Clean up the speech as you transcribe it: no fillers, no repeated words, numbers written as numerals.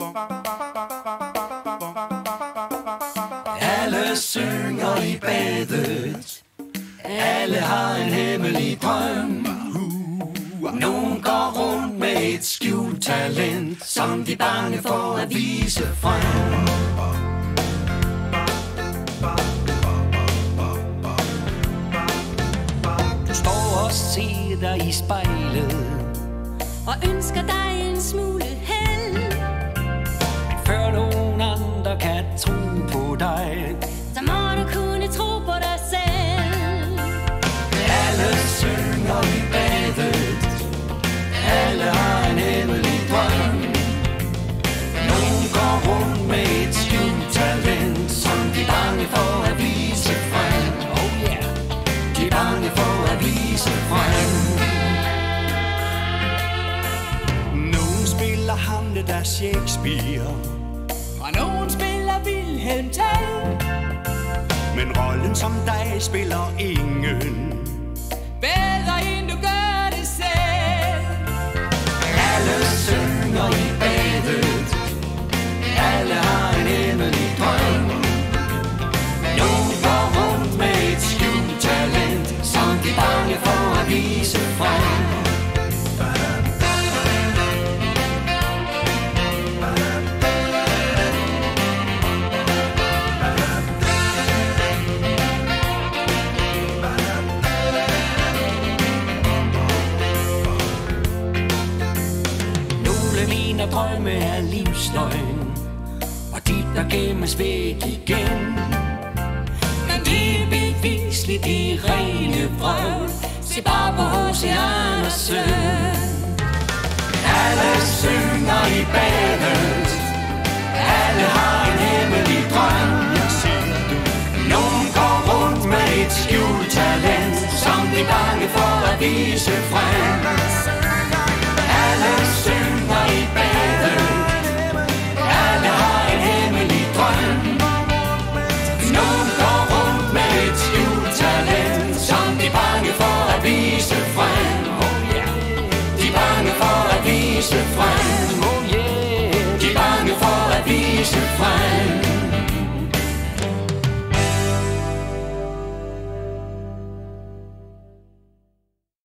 Alle synger i badet, alle har en hemmelig drøm. Nogen går rundt med et skjult talent, som de er bange for at vise frem. Du står og ser dig i spejlet og ønsker dig en smule held. Før nogen andre kan tro på dig, så må du kunne tro på dig selv. Alle synger i badet, alle har en hemmelig drøm. Nogen går rundt med et skjult talent, som de er bange for at vise frem. Oh yeah, de er bange for at vise frem. Nogen spiller Hamlet, der Shakespeare, og nogen spiller Wilhelm Tell. men rollen som dig spiller ingen. Bedre end du gør det selv. Alle synger i badet, alle har en hemmelig drøm. Nogen går rundt med et skjult talent, som de er bange for at vise frem. Mine drømme er livsløgn, og dit der gemmes væk igen. Men det er bevisligt i rene vrøvl. Se bare på H.C. Andersen. Alle synger i badet, alle har en hemmelig drøm. Nogen går rundt med et skjult talent, som de er bange for at vise frem. Alle synger i badet, alle har en hemmelig drøm. Nogen går rundt med et skjult talent, som de er bange for at vise frem. De er bange for at vise frem. De er bange for at vise frem.